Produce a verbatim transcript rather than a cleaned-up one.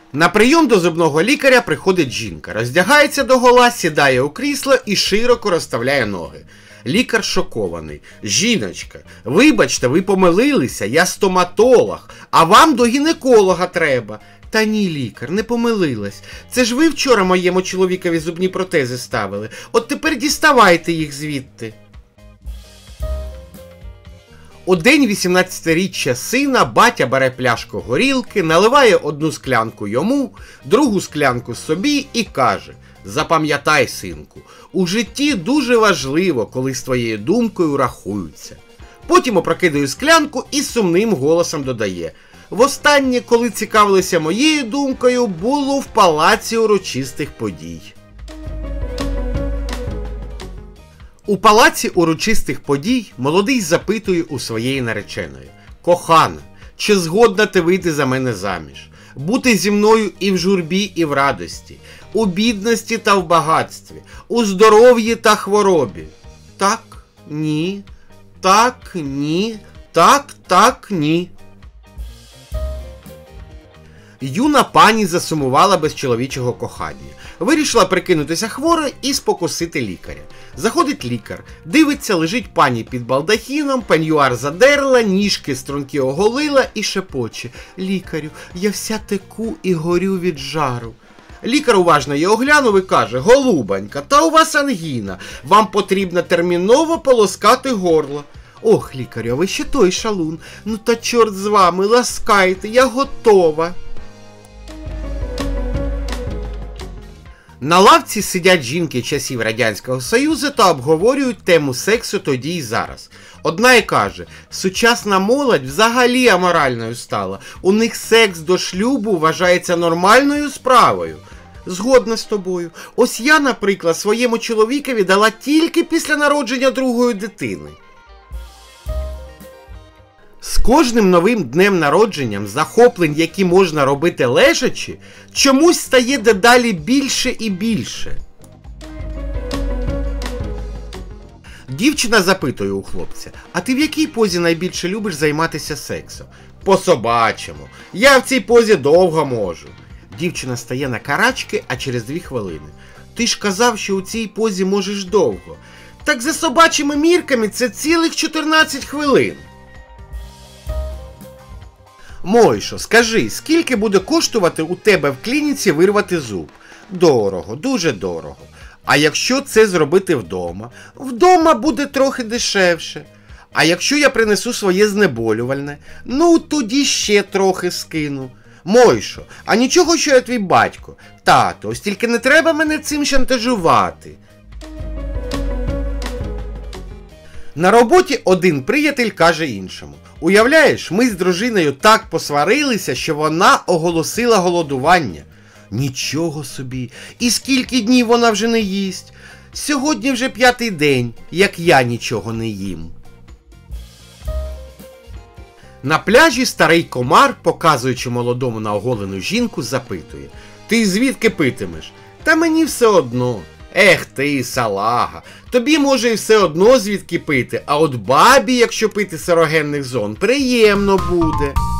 На прийом до зубного лікаря приходить жінка, роздягається догола, сідає у крісло і широко розставляє ноги. Лікар шокований. «Жіночка, вибачте, ви помилилися, я стоматолог, а вам до гінеколога треба». «Та ні, лікар, не помилилась. Це ж ви вчора моєму чоловікові зубні протези ставили. От тепер діставайте їх звідти». У день вісімнадцятиріччя сина батя бере пляшку горілки, наливає одну склянку йому, другу склянку собі і каже: «Запам'ятай, синку, у житті дуже важливо, коли з твоєю думкою рахуються». Потім опрокидає склянку і сумним голосом додає: «Востаннє, коли цікавилися моєю думкою, було в палаці урочистих подій». У палаці урочистих подій молодий запитує у своєї нареченої: «Кохана, чи згодна ти вийти за мене заміж? Бути зі мною і в журбі, і в радості, у бідності та в багатстві, у здоров'ї та хворобі?» «Так, ні, так, ні, так, так, ні». Юна пані засумувала без чоловічого кохання. Вирішила прикинутися хворою і спокусити лікаря. Заходить лікар, дивиться, лежить пані під балдахіном, пеньюар задерла, ніжки струнки оголила і шепоче: «Лікарю, я вся теку і горю від жару». Лікар уважно її оглянув і каже: «Голубонька, та у вас ангіна, вам потрібно терміново полоскати горло». «Ох, лікарю, ви ще той шалун, ну та чорт з вами, ласкайте, я готова». На лавці сидять жінки часів Радянського Союзу та обговорюють тему сексу тоді і зараз. Одна і каже: «Сучасна молодь взагалі аморальною стала. У них секс до шлюбу вважається нормальною справою». Згодна з тобою. Ось я, наприклад, своєму чоловікові дала тільки після народження другої дитини. З кожним новим днем народженням захоплень, які можна робити лежачи, чомусь стає дедалі більше і більше. Дівчина запитує у хлопця: «А ти в якій позі найбільше любиш займатися сексом?» «По-собачому. Я в цій позі довго можу». Дівчина стає на карачки, а через дві хвилини: «Ти ж казав, що у цій позі можеш довго». «Так за собачими мірками це цілих чотирнадцять хвилин». «Мойшо, скажи, скільки буде коштувати у тебе в клініці вирвати зуб?» «Дорого, дуже дорого». «А якщо це зробити вдома?» «Вдома буде трохи дешевше». «А якщо я принесу своє знеболювальне?» «Ну, тоді ще трохи скину». «Мойшо, а нічого, що я твій батько?» «Тато, ось тільки не треба мене цим шантажувати». На роботі один приятель каже іншому: «Уявляєш, ми з дружиною так посварилися, що вона оголосила голодування». «Нічого собі! І скільки днів вона вже не їсть?» «Сьогодні вже п'ятий день, як я нічого не їм». На пляжі старий комар, показуючи молодому на оголену жінку, запитує: «Ти звідки питимеш?» «Та мені все одно». «Ех ти, салага, тобі може і все одно звідки пити, а от бабі, якщо пити з ерогенних зон, приємно буде».